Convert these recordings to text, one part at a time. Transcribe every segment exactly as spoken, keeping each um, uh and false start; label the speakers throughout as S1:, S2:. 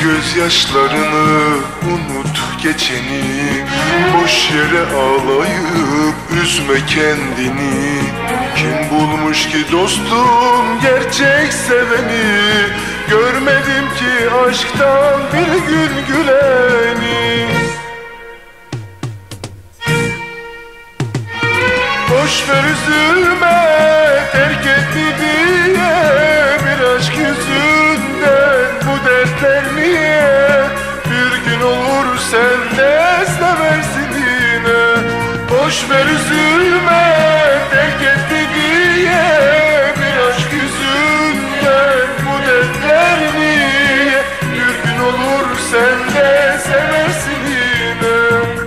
S1: Gözyaşlarını unut geçeni, boş yere ağlayıp üzme kendini. Kim bulmuş ki dostum gerçek seveni, görmedim ki aşktan bir gün güleni. Boş ver üzülme, terk etti diye bir aşk yüzünden bu dertler niye? Bir gün olur sen de seversin yine. Boş ver üzülme, terk etti diye bir aşk yüzünden bu dertler niye? Bir gün olur sen de seversin yine.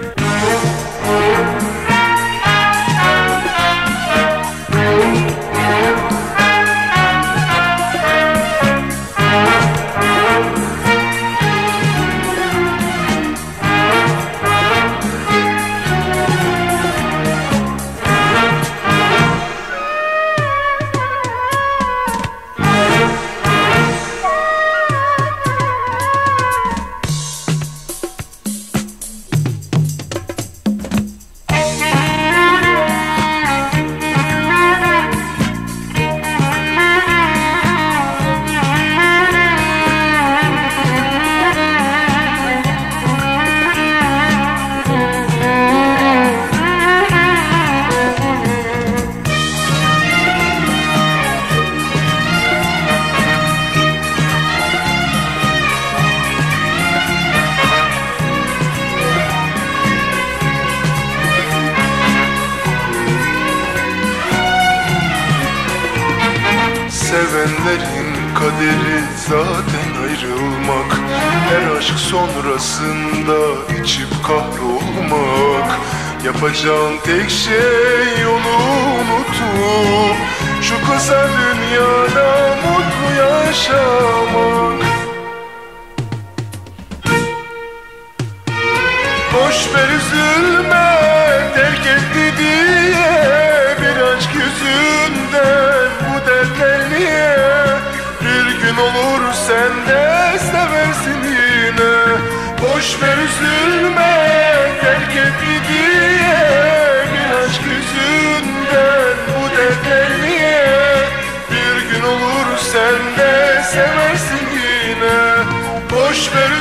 S1: Sevenlerin kaderi zaten ayrılmak, her aşk sonrasında içip kahrolmak. Yapacağın tek şey yolu unutup şu kısa dünyada mutlu yaşamak. Boş ver üzülme, terk etti diye bir aşk yüzünden bu dertler niye? Bir gün olur sen de seversin yine. Boş ver üzülme, terk etti diye bir aşk yüzünden bu dertler niye? Bir gün olur sen de seversin yine. Boş ver